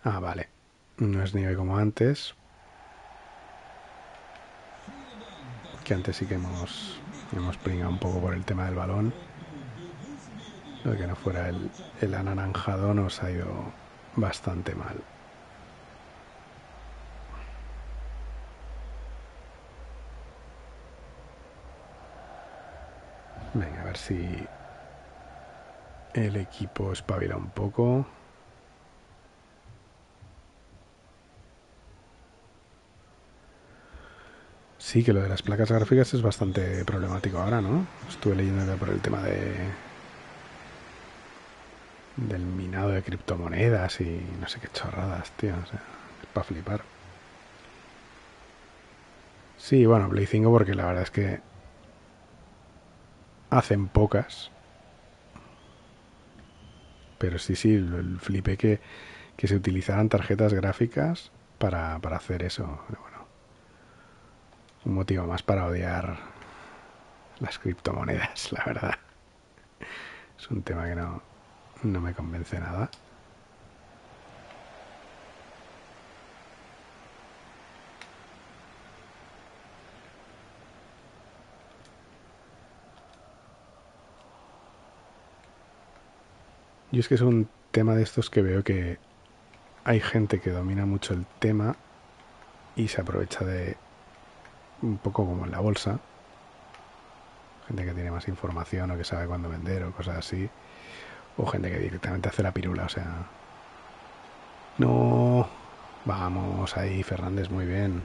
Ah, vale. No es nieve como antes, que antes sí que hemos pringado un poco por el tema del balón. Lo de que no fuera el anaranjado nos ha ido bastante mal. Venga, a ver si el equipo espabila un poco. Sí, que lo de las placas gráficas es bastante problemático ahora, ¿no? Estuve leyendo por el tema del minado de criptomonedas y no sé qué chorradas, tío. O sea, es para flipar. Sí, bueno, Play 5 porque la verdad es que hacen pocas. Pero sí, sí, el flipé que se utilizaran tarjetas gráficas para hacer eso. Pero bueno, un motivo más para odiar las criptomonedas, la verdad. Es un tema que no me convence nada. Yo es que es un tema de estos que veo que hay gente que domina mucho el tema y se aprovecha de un poco como en la bolsa, gente que tiene más información o que sabe cuándo vender o cosas así, o gente que directamente hace la pirula, o sea, no, vamos ahí, Fernández, muy bien.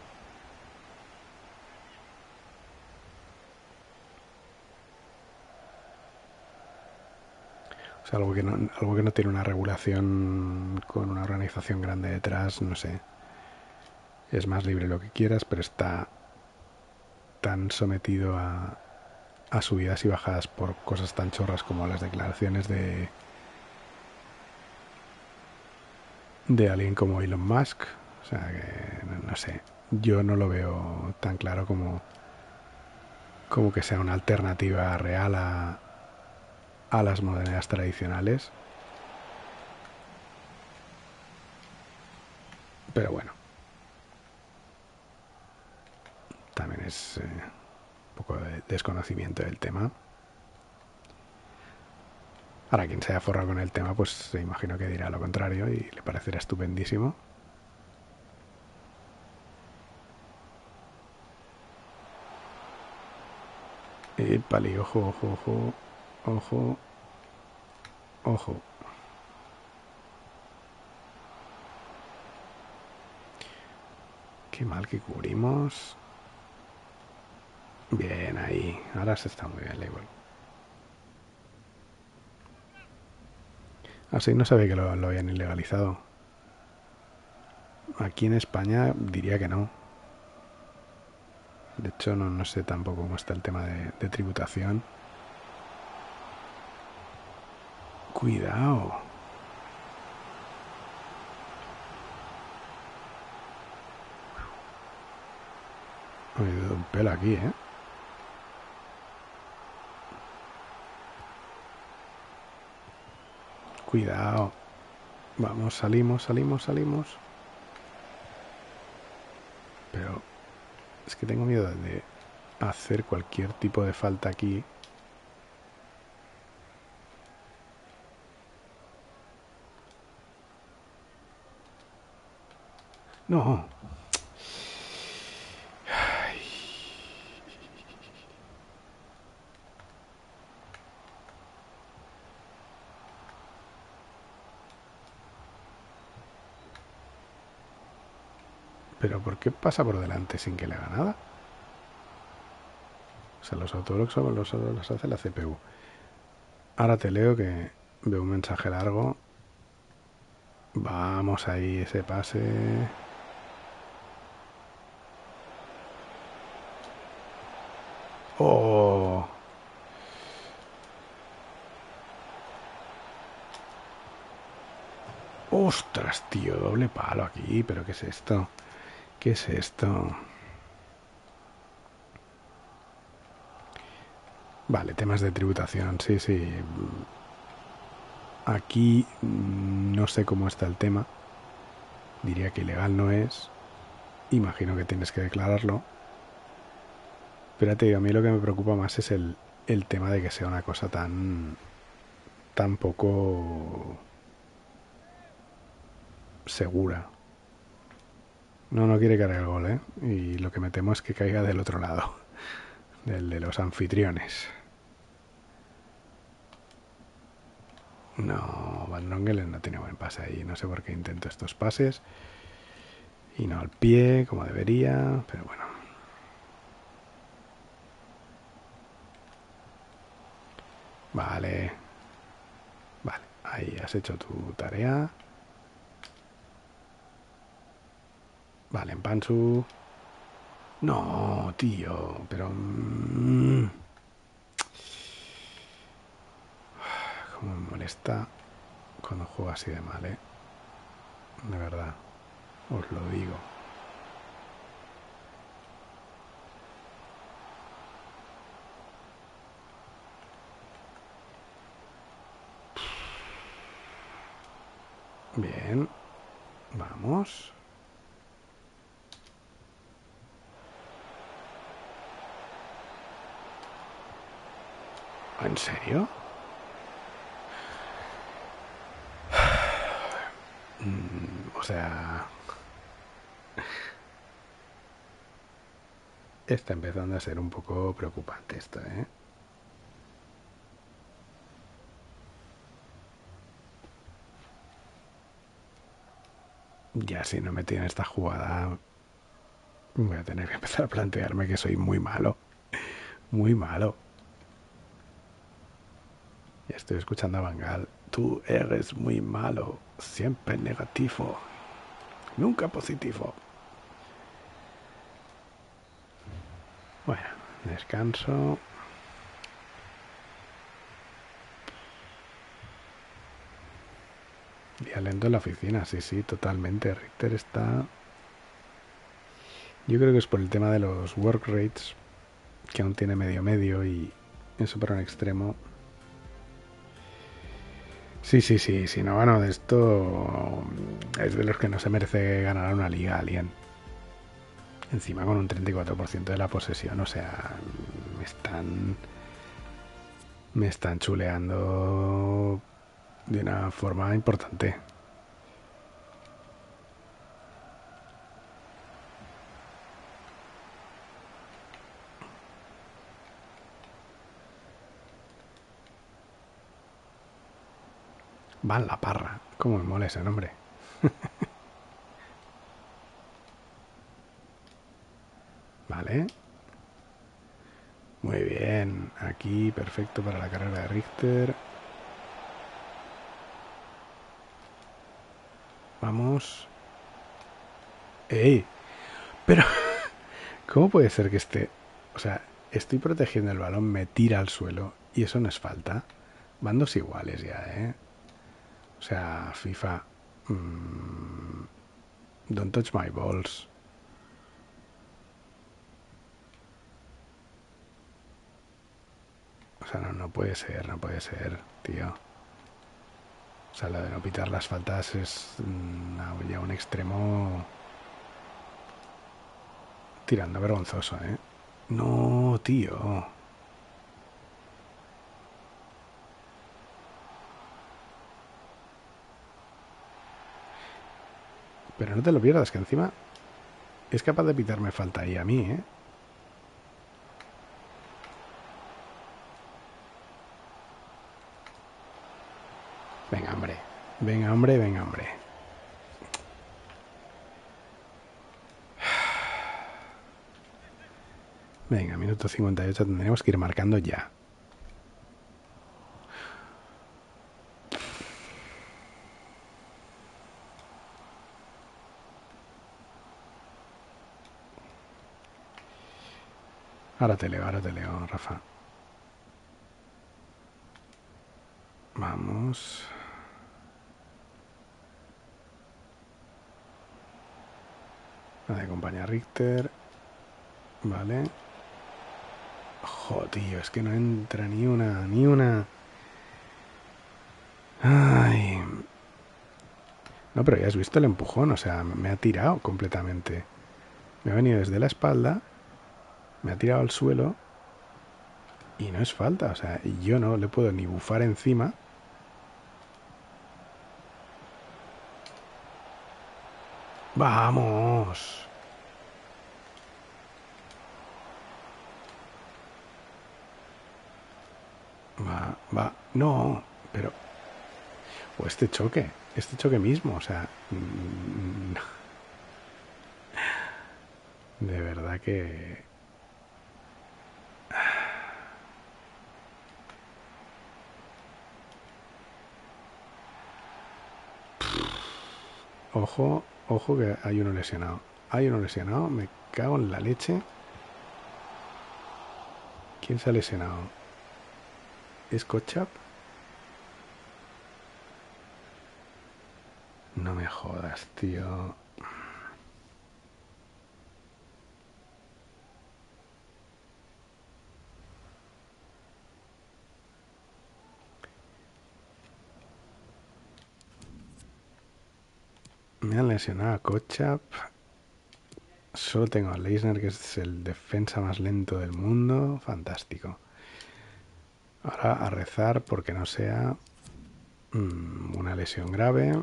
O sea, algo que no tiene una regulación con una organización grande detrás, no sé. Es más libre lo que quieras, pero está tan sometido a subidas y bajadas por cosas tan chorras como las declaraciones de alguien como Elon Musk. O sea, que no sé. Yo no lo veo tan claro como que sea una alternativa real a las monedas tradicionales. Pero bueno, también es un poco de desconocimiento del tema. Ahora, quien se haya forrado con el tema, pues se imagino que dirá lo contrario y le parecerá estupendísimo. Pali, ojo, ojo, ojo, ojo, ojo. Qué mal que cubrimos. Bien, ahí. Ahora se está muy bien, Label. Así no sabía que lo habían ilegalizado. Aquí en España diría que no. De hecho, no sé tampoco cómo está el tema de tributación. Cuidado. Me he dado un pelo aquí, ¿eh? Cuidado. Vamos, salimos, salimos, salimos. Pero es que tengo miedo de hacer cualquier tipo de falta aquí. No. Pero ¿por qué pasa por delante sin que le haga nada? O sea, los autologs solo los hace la CPU. Ahora te leo que veo un mensaje largo. Vamos ahí, ese pase. ¡Oh! ¡Ostras, tío! Doble palo aquí. ¿Pero qué es esto? ¿Qué es esto? Vale, temas de tributación. Sí, sí. Aquí no sé cómo está el tema. Diría que ilegal no es. Imagino que tienes que declararlo. Pero te digo, a mí lo que me preocupa más es el tema de que sea una cosa tan poco segura. No, no quiere cargar el gol, ¿eh? Y lo que me temo es que caiga del otro lado, del de los anfitriones. No, Van Drongelen no tiene buen pase ahí. No sé por qué intento estos pases. Y no al pie, como debería. Pero bueno. Vale. Vale. Ahí has hecho tu tarea. Vale, en Pansu. No, tío. Pero... cómo me molesta cuando juego así de mal, ¿eh? De verdad. Os lo digo. Bien. Vamos. ¿En serio? O sea, está empezando a ser un poco preocupante esto, ¿eh? Ya si no me tiene esta jugada, voy a tener que empezar a plantearme que soy muy malo. Muy malo. Ya estoy escuchando a Bangal. Tú eres muy malo. Siempre negativo. Nunca positivo. Bueno, descanso. Día lento en la oficina, sí, sí, totalmente. Richter está... Yo creo que es por el tema de los work rates, que aún tiene medio medio y eso para un extremo. Sí, sí, sí, sí, no gano de esto es de los que no se merece ganar una liga alien. Encima con un 34% de la posesión, o sea, me están chuleando de una forma importante. Van la parra, cómo me mola ese nombre. Vale, muy bien, aquí perfecto para la carrera de Richter. Vamos. ¡Ey! Pero, ¿cómo puede ser que esté... O sea, estoy protegiendo el balón, me tira al suelo y eso no es falta? Van dos iguales ya, ¿eh? O sea, FIFA... don't touch my balls. O sea, no, no puede ser, no puede ser, tío. O sea, lo de no pitar las faltas es ya un extremo tirando vergonzoso, ¿eh? No, tío. Pero no te lo pierdas, que encima es capaz de pitarme falta ahí a mí, ¿eh? Venga, hombre. Venga, hombre, venga, hombre. Venga, minuto 58 tendremos que ir marcando ya. Ahora te leo, Rafa. Vamos. La de acompaña a Richter. Vale. Joder, tío, es que no entra ni una, ni una. Ay. No, pero ya has visto el empujón, o sea, me ha tirado completamente. Me ha venido desde la espalda, me ha tirado al suelo y no es falta, o sea, yo no le puedo ni bufar encima. ¡Vamos! Va, no, pero... O este choque mismo, o sea... De verdad que... Ojo, ojo que hay uno lesionado. Hay uno lesionado, me cago en la leche. ¿Quién se ha lesionado? ¿Es Kochap? No me jodas, tío. Me han lesionado a Kochap. Solo tengo a Leisner, que es el defensa más lento del mundo. Fantástico. Ahora a rezar porque no sea una lesión grave.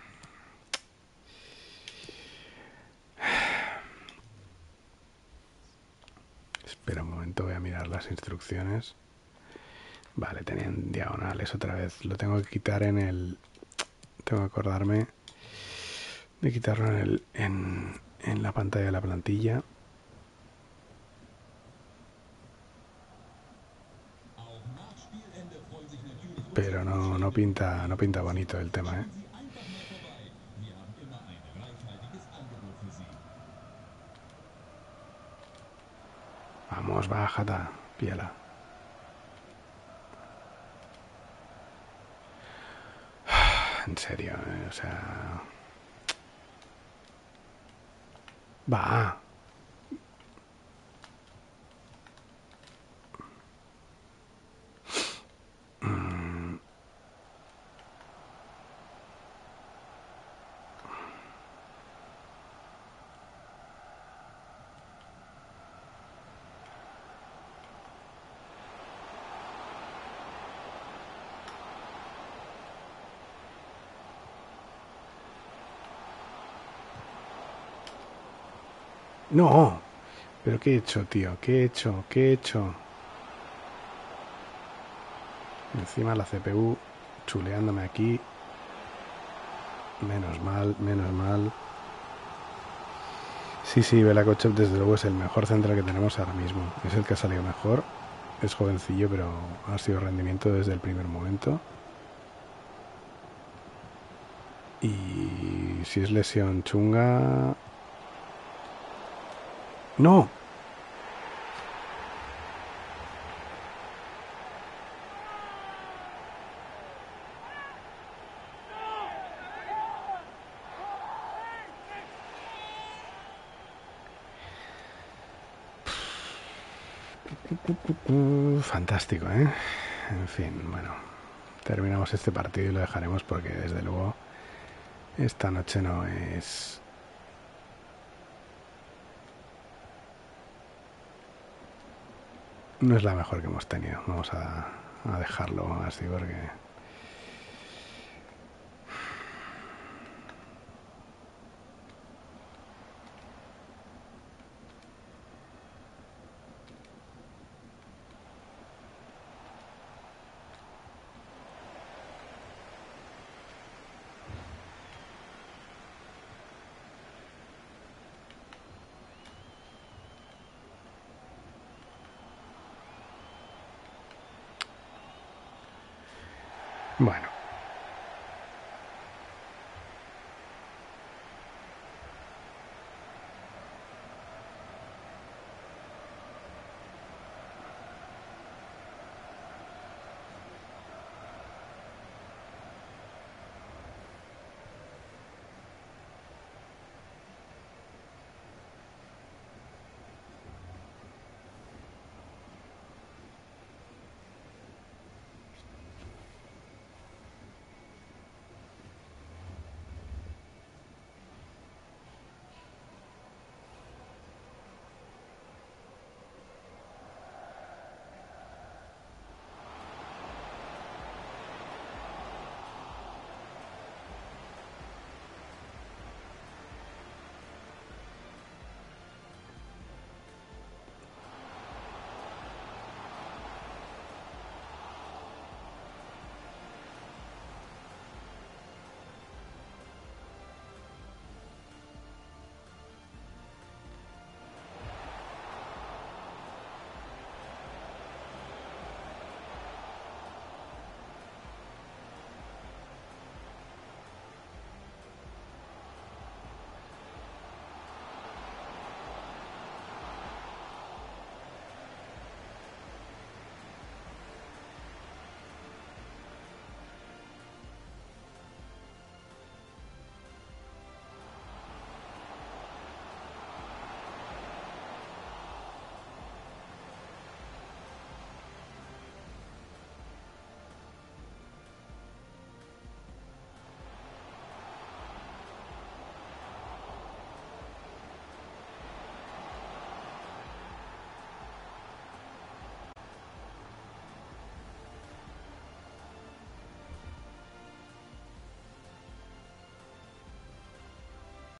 Espera un momento, voy a mirar las instrucciones. Vale, tenían diagonales otra vez. Lo tengo que quitar en el... Tengo que acordarme de quitarlo en la pantalla de la plantilla. Pero no pinta bonito el tema, ¿eh? Vamos, bájata, píala. En serio, o sea... Va. No. ¿Pero qué he hecho, tío? ¿Qué he hecho? ¿Qué he hecho? Encima la CPU chuleándome aquí. Menos mal, menos mal. Sí, sí, Bela Kotchap desde luego es el mejor central que tenemos ahora mismo. Es el que ha salido mejor. Es jovencillo, pero ha sido rendimiento desde el primer momento. Y si es lesión chunga... ¡No! Fantástico, ¿eh? En fin, bueno. Terminamos este partido y lo dejaremos porque desde luego esta noche no es... No es la mejor que hemos tenido. Vamos a dejarlo así porque... Bueno,